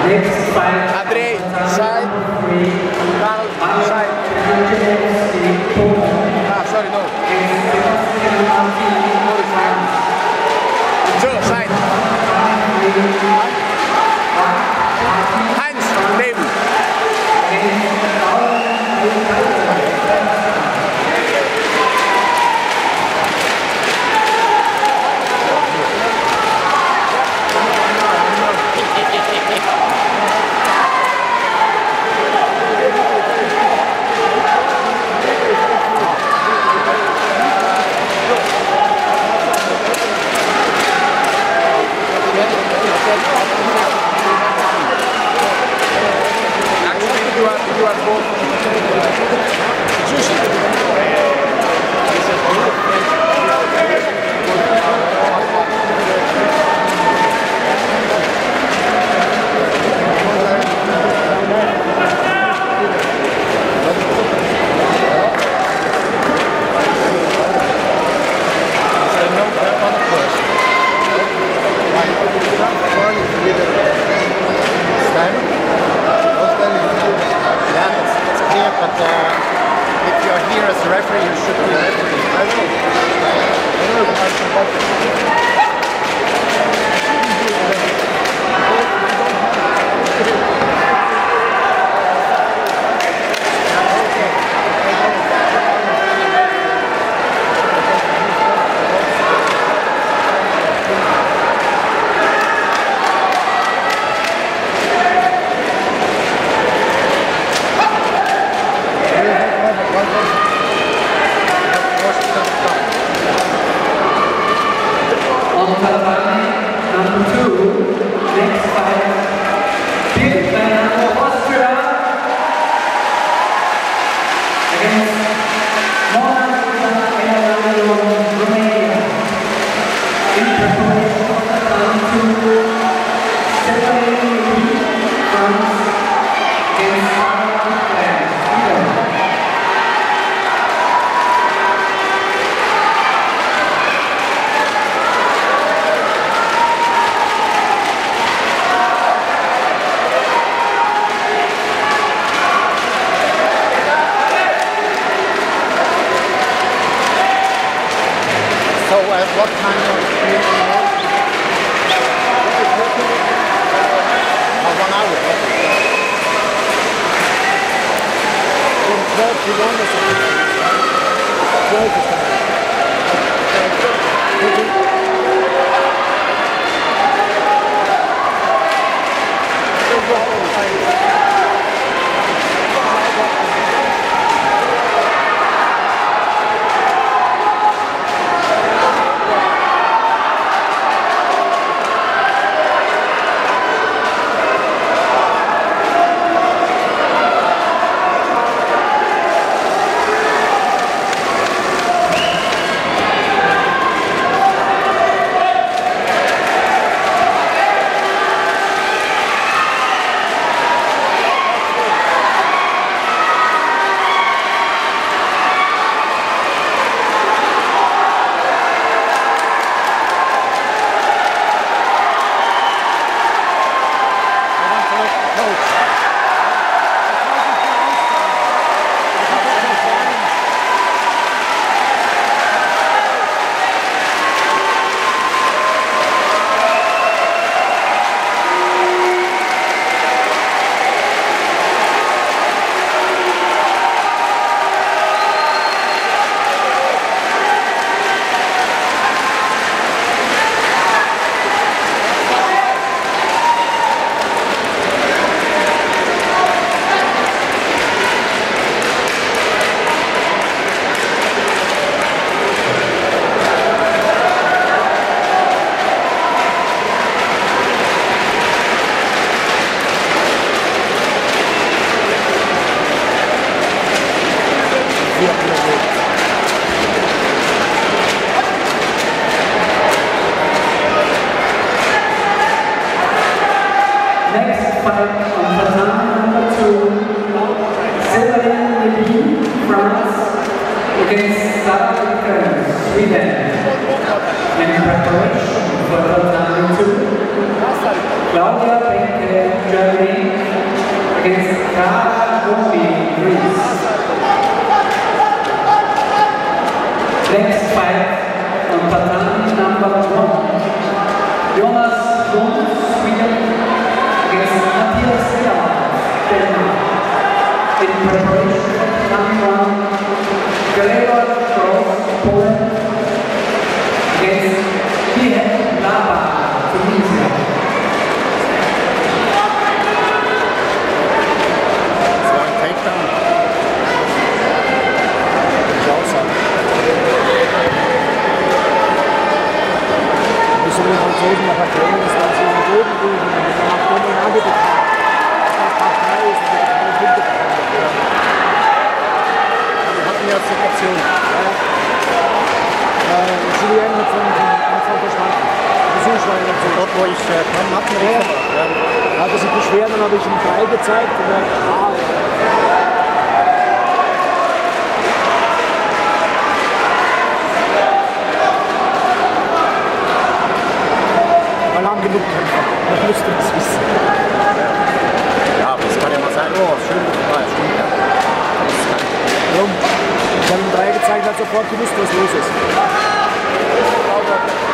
Next fight. Andrei, side. Carl, side. Ah, sorry, no. Joe, side. Hands, table. What time of meeting? 1 hour. From 12 to 1 or something. 12 is coming. Well, Claudia Benke, Germany, against Clara Gombi, Greece. Next fight on tatami number 1. Jonas Lund, Sweden, against Matthias Seermann, Denmark. In preparation for number 1, Gregor Cross, Poland, against Pihet Lava, Tunisia. Das war ein Takedown. Ich auch sagen. Ich soll den Franzosen noch erklären, dass wir uns hier am Boden liegen und wir haben Dominante bekommen. Das war frei ist und wir haben keine Punkte bekommen dafür. Wir hatten ja Situation. Julien hat von Anfang verstanden. Besuchswein und so. Dort, wo ich kam, hat mir recht gemacht. Ja. Hat er sich beschwert, dann habe ich ihm 3 gezeigt und dann, wir haben genug Kämpfer. Man müsste das wissen. Ja, aber das kann ja mal sein, oh, schön, stimmt ja. Ich habe ihm 3 gezeigt, hat sofort gewusst, was los ist.